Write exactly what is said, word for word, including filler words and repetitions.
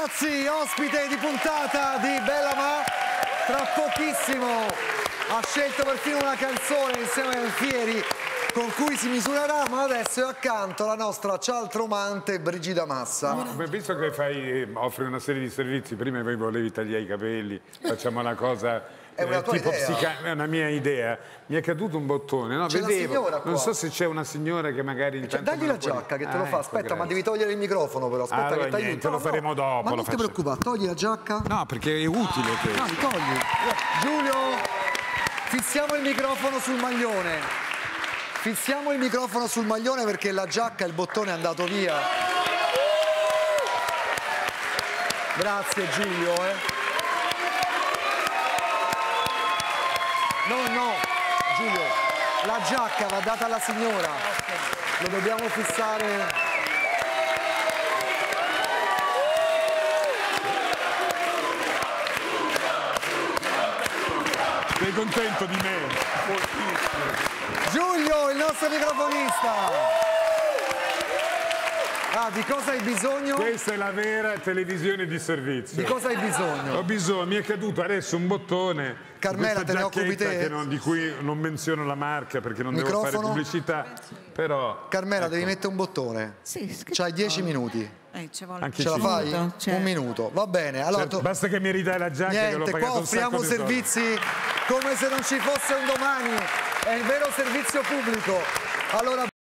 ragazzi, ospite di puntata di Bella Ma, tra pochissimo ha scelto perfino una canzone insieme a Fieri con cui si misurerà, ma adesso è accanto la nostra cialtromante Brigida Massa. No, visto che fai, offri una serie di servizi, prima voi volevi tagliare i capelli, facciamo una cosa È una tua tipo idea? psica... è una mia idea. Mi è caduto un bottone, no? C'è la Vedevo, signora qua. non so se c'è una signora che magari Cioè, intanto dagli me la lo puoi- giacca che te Ah, lo fa, ecco, aspetta, grazie. ma devi togliere il microfono però, aspetta Allora, che ti niente, aiuto. lo faremo dopo, Ma lo non ti faccio. preoccupare, togli la giacca. No, perché è utile questo. No, li togli. Giulio, fissiamo il microfono sul maglione. Fissiamo il microfono sul maglione perché la giacca e il bottone è andato via. Grazie Giulio, eh. No, no, Giulio, la giacca va data alla signora. Lo dobbiamo fissare. Sei contento di me? Giulio, il nostro microfonista. Ah, di cosa hai bisogno? Questa è la vera televisione di servizio. Di cosa hai bisogno? Ho bisogno, mi è caduto adesso un bottone. Carmela, questa te ne occupi giacchetta te? che non- di cui non menziono la marca perché non devo Microfono? fare pubblicità. Però Carmela, ecco, devi mettere un bottone. Sì, C'hai dieci minuti. Eh, ci vuole Anche Ce la sì. fai? minuto, certo. Un minuto, va bene. Allora, certo, tu- basta che mi ridai la giacca che l'ho niente, pagata qua un sacco offriamo di soldi. servizi come se non ci fosse un domani. È il vero servizio pubblico. Allora